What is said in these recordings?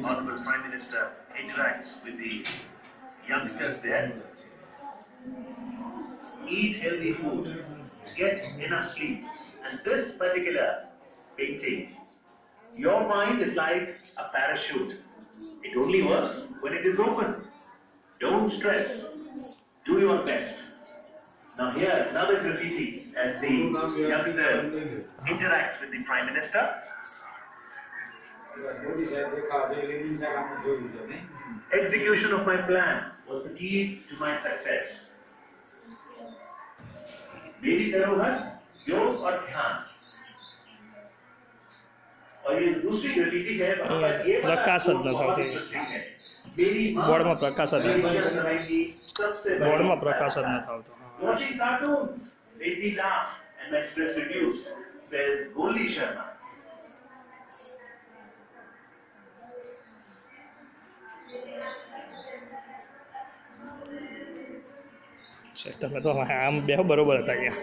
Honorable Prime Minister interacts with the youngsters there. Eat healthy food, get enough sleep. And this particular painting, your mind is like a parachute. It only works when it is open. Don't stress. Do your best. Now here, another graffiti as the youngster interacts with the Prime Minister. Execution of my plan was the key to my success. मेरी धरोहर योग और ध्यान. और ये दूसरी graffiti है वहाँ पर ये प्रकाशन बहुत इंटरेस्टिंग है. मेरी माँ बोर्डમાં પ્રકાશન सबसे બોર્ડમાં પ્રકાશન ન થાવતો. Watching cartoons made me laugh and my stress reduced, says Goldi Sharma. તમે તો આમ બેહો બરોબર હતા અહીંયા.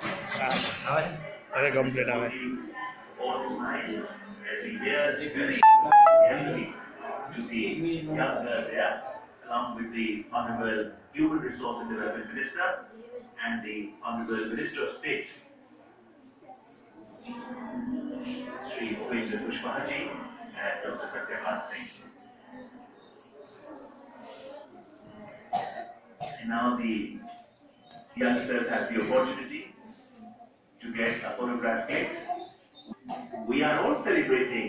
હવે કમ્પ્લીટ આવે. All smiles as he hears very carefully to the younger there, along with the Honorable Human Resource and Development Minister and the Honorable Minister of State, Shri Bhupendra Kushwaha-ji and Dr. Satyapal Singh. And now the youngsters have the opportunity to get a photograph clicked. We are all celebrating